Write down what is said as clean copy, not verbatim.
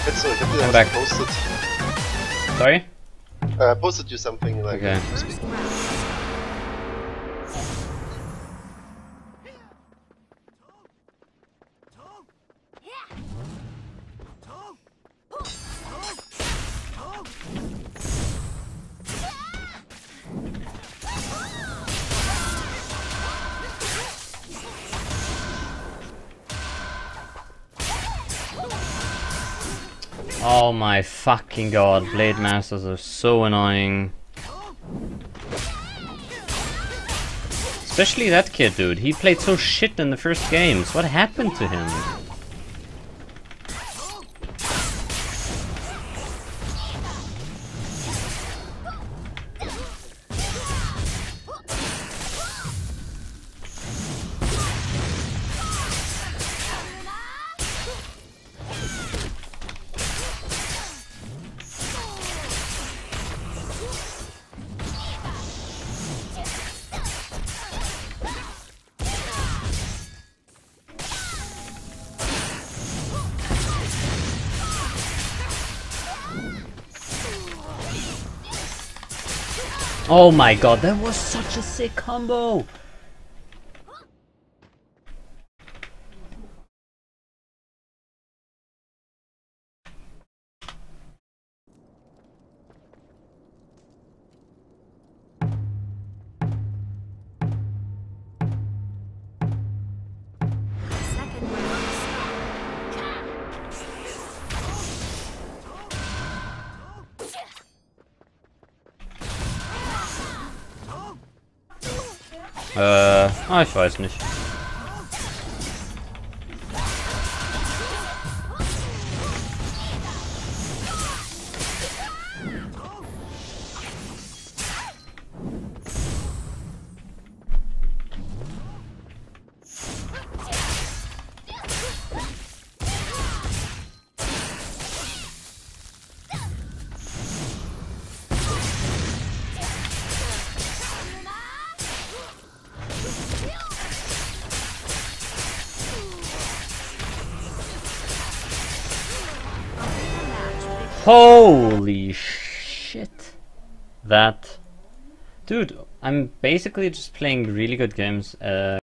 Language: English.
I'm back. Posted. Sorry? I posted you something like Okay. Oh my fucking god, Blade Masters are so annoying. Especially that kid, dude. He played so shit in the first games. What happened to him? Oh my god, that was such a sick combo! Ich weiß nicht. Holy shit. That... Dude, I'm basically just playing really good games.